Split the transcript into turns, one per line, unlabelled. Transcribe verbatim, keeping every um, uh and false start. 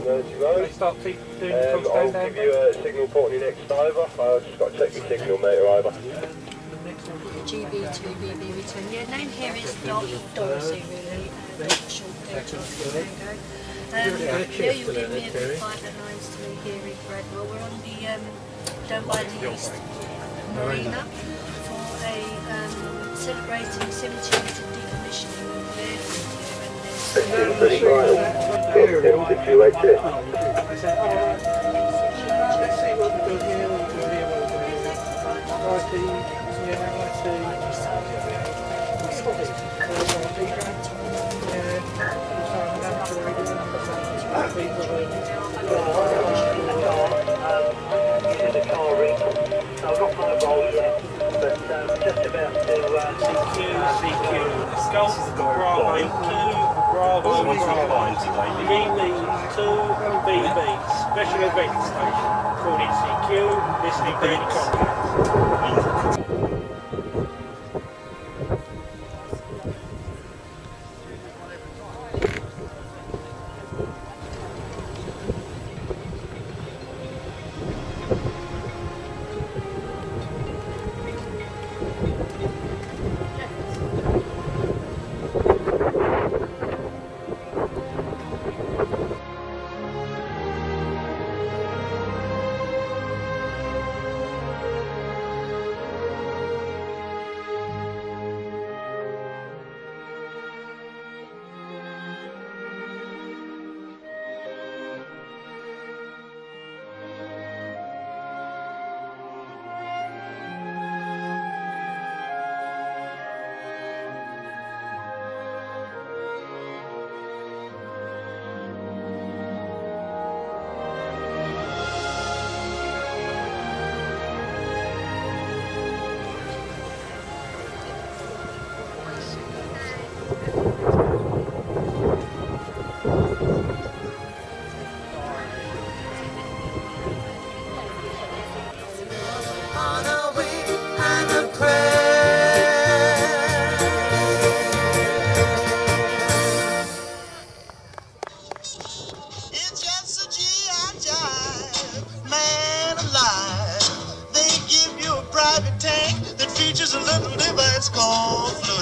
Mersey Road.
They start doing the
um, I'll
down,
give you a signal porting your next over. I've just got to check your signal meter over.
G B two B B return. Yeah, name here is Dot Dorothy, really. Dot short Delta Tango. Um, yeah, you'll give me a five and nines to me here in Bradwell. We're on the um, down by the East Marina for a um, celebrating seventy years of decommissioning of airfield here, and
Pretty mile. M six U H S.
I said, alright, let's see what we're doing here, what we're doing here, what we're doing here. I see, yeah, I see.
Using the car ring, so I'm not on the roll yet, but um, just about to uh, C Q, C Q, Golf, Bravo two, Bravo G B two B B, Special Event Station, calling C Q, listening to any contacts.
Private tank that features a little device called